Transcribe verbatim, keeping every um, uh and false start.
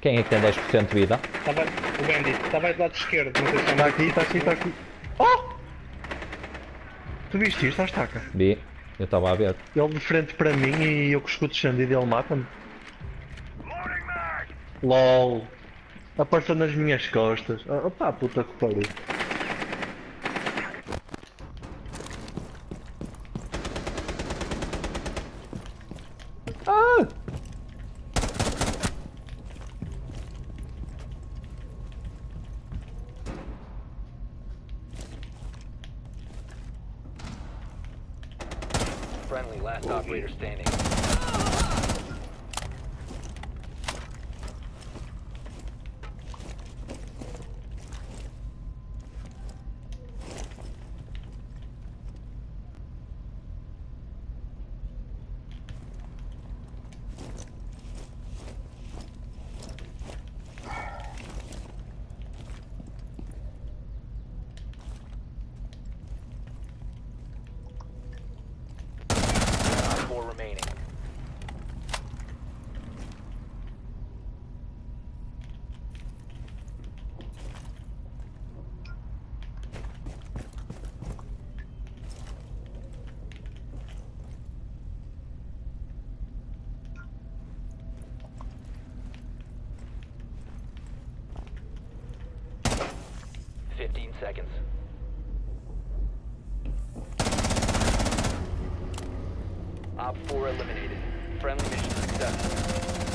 Quem é que tem dez por cento de vida? Tava, o Bandit, estava do lado esquerdo, não sei se Está aqui, está aqui, está aqui. Oh! Tu viste isto, a estaca? Vi. Eu estava a ver. Ele de frente para mim e eu com o escudo estendido e ele mata-me. LOL. Apareceu nas minhas costas. Ah, pá, puta que pariu. Ah! Friendly, last operator standing. Four remaining. Fifteen seconds. Op four eliminated. Friendly mission successful.